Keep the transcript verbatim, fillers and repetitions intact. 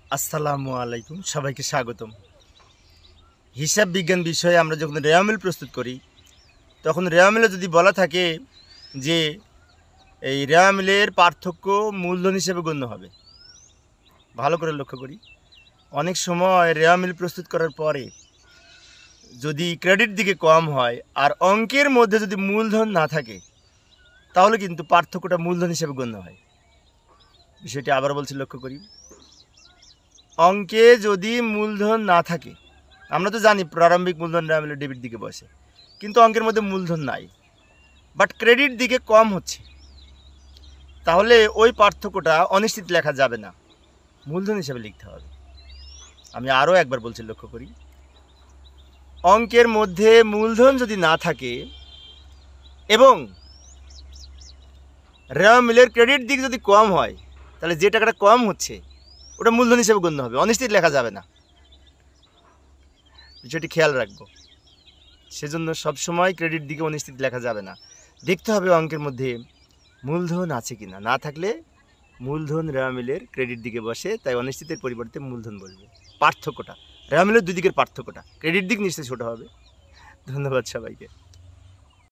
আসসালামু আলাইকুম, সবাইকে স্বাগতম। হিসাব বিজ্ঞান বিষয়ে আমরা যখন রেওয়া মিল প্রস্তুত করি তখন রেওয়া মিলে যদি বলা থাকে যে এই রেওয়া মিলের পার্থক্য মূলধন হিসেবে গণ্য হবে, ভালো করে লক্ষ্য করি। অনেক সময় রেওয়া মিল প্রস্তুত করার পরে যদি ক্রেডিট দিকে কম হয় আর অঙ্কের মধ্যে যদি মূলধন না থাকে তাহলে কিন্তু পার্থক্যটা মূলধন হিসেবে গণ্য হয়। বিষয়টি আবার বলছি, লক্ষ্য করি। অঙ্কে যদি মূলধন না থাকে, আমরা তো জানি প্রারম্ভিক মূলধন রেওয়া মিলে ডেবিট দিকে বসে, কিন্তু অঙ্কের মধ্যে মূলধন নাই, বাট ক্রেডিট দিকে কম হচ্ছে, তাহলে ওই পার্থক্যটা অনিশ্চিত লেখা যাবে না, মূলধন হিসেবে লিখতে হবে। আমি আরও একবার বলছি, লক্ষ্য করি। অঙ্কের মধ্যে মূলধন যদি না থাকে এবং রেওয়া মিলের ক্রেডিট দিক যদি কম হয় তাহলে যে টাকাটা কম হচ্ছে ওটা মূলধন হিসেবে গণ্য হবে, অনিশ্চিত লেখা যাবে না। বিষয়টি খেয়াল রাখবো। সেজন্য সবসময় ক্রেডিট দিকে অনিশ্চিত লেখা যাবে না, দেখতে হবে অঙ্কের মধ্যে মূলধন আছে কিনা। না থাকলে মূলধন রেওয়া মিলের ক্রেডিট দিকে বসে, তাই অনিশ্চিতের পরিবর্তে মূলধন বসবে। পার্থক্যটা রেওয়া মিলের দুই দিকের পার্থক্যটা, ক্রেডিট দিক নিশ্চয়ই ছোটো হবে। ধন্যবাদ সবাইকে।